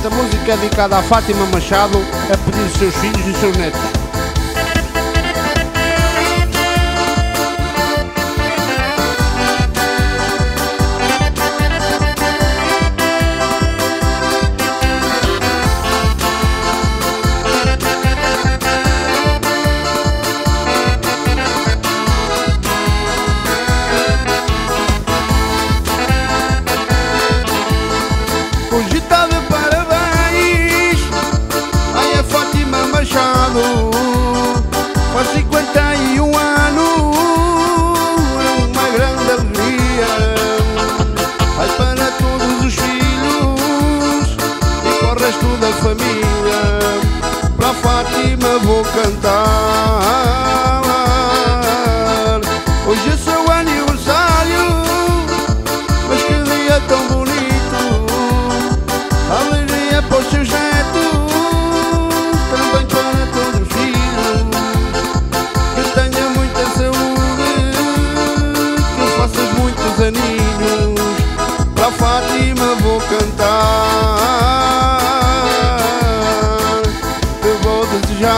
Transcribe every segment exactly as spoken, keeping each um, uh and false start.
Esta música é dedicada a Fátima Machado, a pedido dos seus filhos e seus netos. Hoje está de parabéns, ai a Fátima Machado, faz cinquenta e um anos, é uma grande alegria. Vai para todos os filhos e para o resto da família, para a Fátima vou cantar. Hoje é seu aniversário, mas que dia tão bonito. Alegria para os seus netos, também para todos os filhos. Que tenha muita saúde, que faças muitos aninhos. Para a Fátima vou cantar, te vou desejar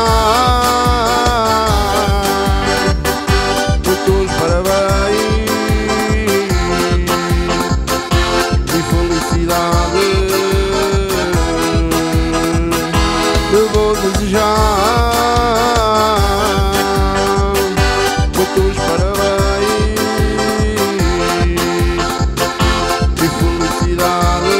muitos parabéns e felicidade. Eu vou desejar muitos parabéns e felicidade.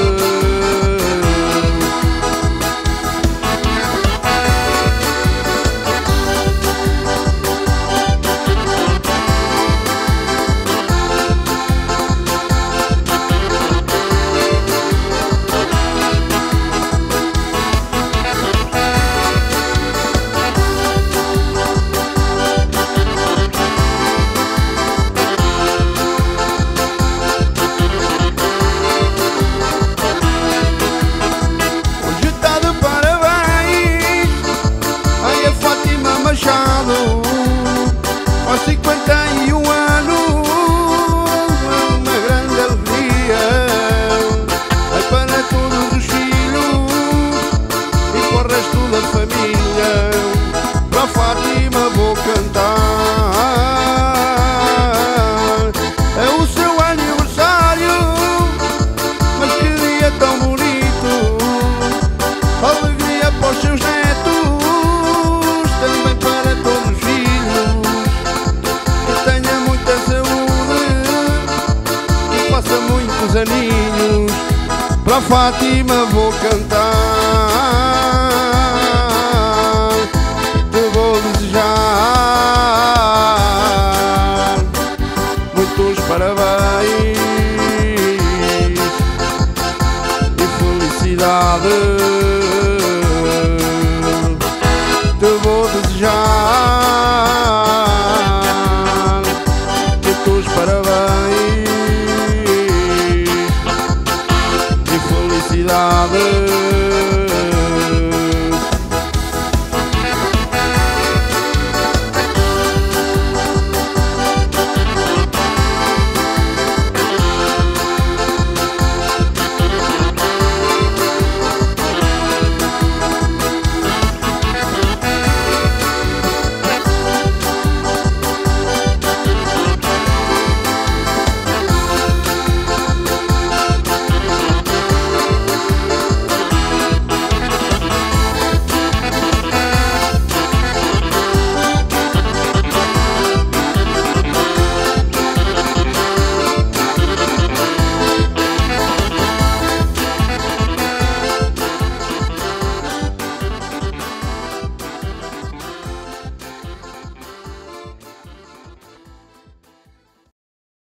Machado, há cinquenta e um anos, é uma grande alegria. Vai para todos os filhos e para o resto da família, para a Fátima vou cantar. É o seu aniversário, mas que dia tão bonito. Alegria para os seus netos, também para todos os filhos. Que tenha muita saúde, que faça muitos aninhos. Para a Fátima vou cantar, te vou desejar muitos parabéns e felicidade. Te vou desejar muitos parabéns e felicidade.